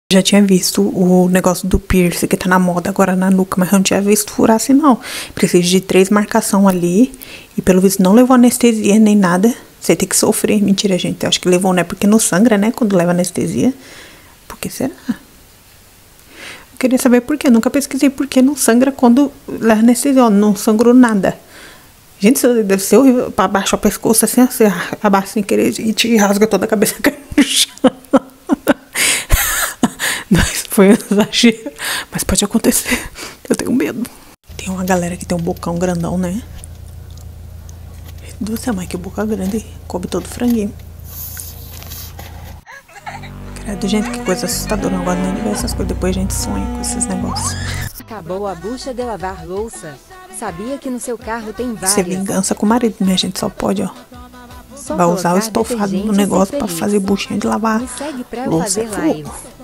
Já tinha visto o negócio do piercing que tá na moda agora na nuca, mas eu não tinha visto furar assim não. Precisa de 3 marcações ali e pelo visto não levou anestesia nem nada. Você tem que sofrer. Mentira, gente. Eu acho que levou, né? Porque não sangra, né? Quando leva anestesia. Por que será? Eu queria saber por quê. Eu nunca pesquisei por que não sangra quando leva anestesia. Ó, não sangrou nada. Gente, isso deve ser horrível. Pra baixo o pescoço, assim, você abaixa sem querer e te rasga toda a cabeça cai no chão. Mas foi um exagero. Mas pode acontecer. Eu tenho medo. Tem uma galera que tem um bocão grandão, né? Do céu, mas que boca grande. Coube todo o franguinho. Credo, gente, que coisa assustadora. Não gosto nem de ver essas coisas. Depois a gente sonha com esses negócios. Acabou a bucha de lavar louça. Sabia que no seu carro tem várias. Isso é vingança com o marido, minha gente. Só pode, ó. Vai usar o estofado no negócio pra fazer buchinha de lavar louça. É fogo.